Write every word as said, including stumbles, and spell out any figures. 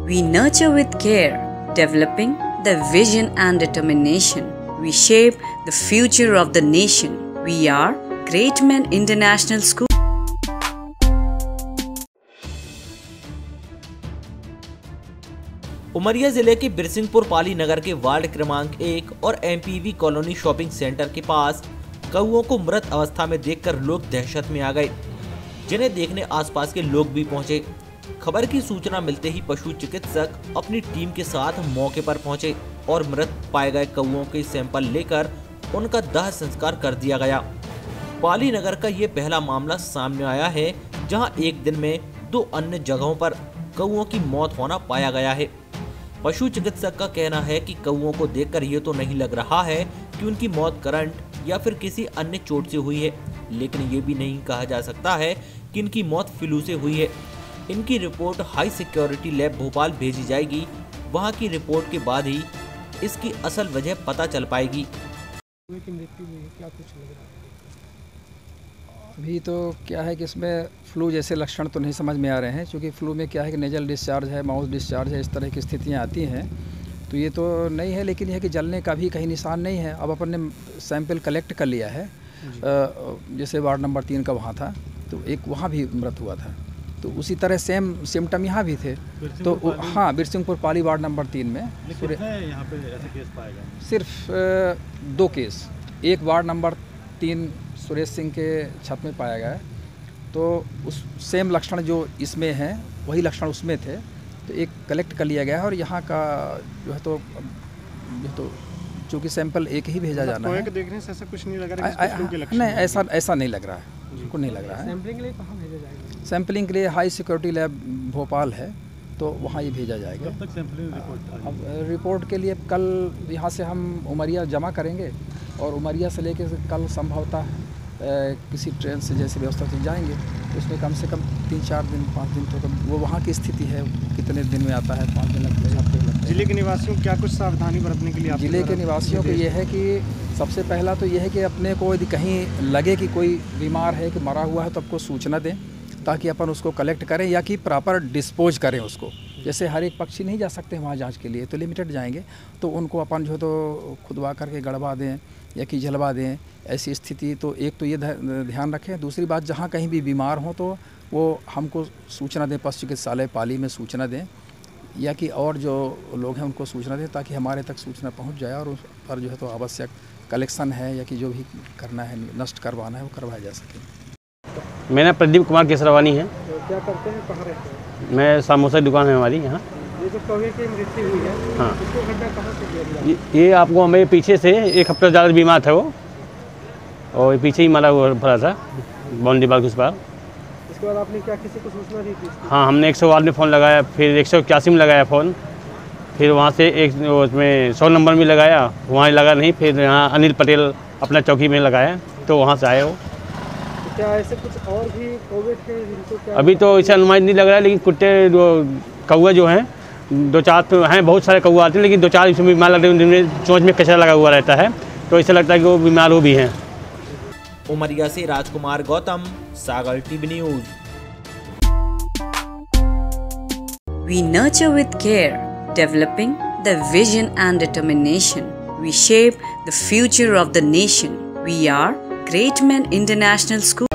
We nurture with care, developing the vision and determination. We shape the future of the nation. We are Great Men International School. Umaria जिले के बिरसिंहपुर पाली नगर के ward क्रमांक एक और MPV colony shopping centre के पास कौओं को मृत अवस्था में देखकर लोग दहशत में आ गए, जिन्हें देखने आसपास के लोग भी पहुंचे। खबर की सूचना मिलते ही पशु चिकित्सक अपनी टीम के साथ मौके पर पहुंचे और मृत पाए गए कौओं के सैंपल लेकर उनका दाह संस्कार कर दिया गया। पाली नगर का ये पहला मामला सामने आया है, जहां एक दिन में दो अन्य जगहों पर कौओं की मौत होना पाया गया है। पशु चिकित्सक का कहना है कि कौओं को देखकर ये तो नहीं लग रहा है कि उनकी मौत करंट या फिर किसी अन्य चोट से हुई है, लेकिन ये भी नहीं कहा जा सकता है कि इनकी मौत फ्लू से हुई है। इनकी report high security lab Bhopal भेजी जाएगी। वहां की रिपोर्ट के बाद ही इसकी असल वजह पता चल पाएगी। अभी तो क्या है कि इसमें फ्लू जैसे लक्षण तो नहीं समझ में आ रहे हैं, क्योंकि फ्लू में क्या है कि नेजल डिस्चार्ज है, माउथ डिस्चार्ज है, इस तरह की स्थितियां आती हैं, तो ये तो नहीं है। लेकिन यह है कि जलने का भी कहीं निशान नहीं है। अब अपन ने सैंपल कलेक्ट कर लिया है, जैसे वार्ड नंबर तीन का वहाँ था, तो एक वहाँ भी मृत हुआ था, तो उसी तरह सेम सिम्टम यहाँ भी थे। तो हाँ, बिरसिंहपुर पाली वार्ड नंबर तीन में यहाँ पे ऐसे केस पाए गए सिर्फ दो केस, एक वार्ड नंबर तीन सुरेश सिंह के छत में पाया गया है, तो उस सेम लक्षण जो इसमें हैं वही लक्षण उसमें थे, तो एक कलेक्ट कर लिया गया है। और यहाँ का जो है तो जो तो चूँकि सैंपल एक ही भेजा जाना है, देखने से ऐसा कुछ नहीं लग रहा है। नहीं, ऐसा ऐसा नहीं लग रहा है, बिल्कुल नहीं लग रहा है। सैंपलिंग के लिए कहाँ भेजा जाएगा? सैंपलिंग के लिए हाई सिक्योरिटी लैब भोपाल है, तो वहाँ ये भेजा जाएगा। कब तक सैंपलिंग रिपोर्ट? अब रिपोर्ट के लिए कल यहाँ से हम उमरिया जमा करेंगे और उमरिया से लेके कल संभवतः किसी ट्रेन से जैसे व्यवस्था से जाएंगे, तो उसमें कम से कम तीन चार दिन पाँच दिन तो वो वहाँ की स्थिति है, कितने दिन में आता है, पाँच दिन लगते हैं, हफ्ते लगते हैं। जिले के निवासियों को क्या कुछ सावधानी बरतने के लिए? जिले के निवासियों को ये है कि सबसे पहला तो ये है कि अपने को यदि कहीं लगे कि कोई बीमार है कि मरा हुआ है, तो आपको सूचना दें, ताकि अपन उसको कलेक्ट करें या कि प्रॉपर डिस्पोज करें उसको। जैसे हर एक पक्षी नहीं जा सकते वहाँ जांच के लिए, तो लिमिटेड जाएंगे, तो उनको अपन जो तो खुदवा करके गड़वा दें या कि जलवा दें, ऐसी स्थिति। तो एक तो ये ध्यान रखें। दूसरी बात, जहाँ कहीं भी बीमार हो तो वो हमको सूचना दें, पशु चिकित्सालय पाली में सूचना दें, या कि और जो लोग हैं उनको सूचना दें, ताकि हमारे तक सूचना पहुँच जाए और उस पर जो है तो आवश्यक कलेक्शन है या कि जो भी करना है, नष्ट करवाना है, वो करवाया जा सके। मेरा प्रदीप कुमार केसरवानी है। तो क्या करते हैं, कहाँ रहते हैं? मैं समोसा की दुकान है हमारी यहाँ। ये जो कौवे की मृत्यु हुई है, हाँ, इसको गड्ढा कहाँ से किया गया? ये, ये आपको हमें पीछे से एक हफ्ता ज़्यादा बीमार था वो, और पीछे ही मरा हुआ पड़ा था बाउंड्री बाग उस पार। इसके बाद आपने क्या किसी को सूचना दी थी? हाँ, हमने एक सौ आठ में फ़ोन लगाया, फिर एक सौ इक्यासी में लगाया फ़ोन, फिर वहाँ से एक उसमें सौ नंबर में लगाया, वहाँ लगा नहीं, फिर यहाँ अनिल पटेल अपना चौकी में लगाया, तो वहाँ से आए वो। तो क्या ऐसे कुछ और भी कौवे थे जिनको क्या? अभी तो ऐसा अनुमान नहीं लग रहा है, लेकिन कुत्ते कौवे जो हैं दो चार तो हैं, बहुत सारे कौवा आते हैं, लेकिन दो चार इसमें बीमार लगते हैं, जिनमें चोंच में कचरा लगा हुआ रहता है, तो ऐसा लगता है कि वो बीमार हो भी हैं। उमरिया से Rajkumar Gautam, Sagar TV news. We nurture with care, developing the vision and determination. We shape the future of the nation. We are Great Men International School.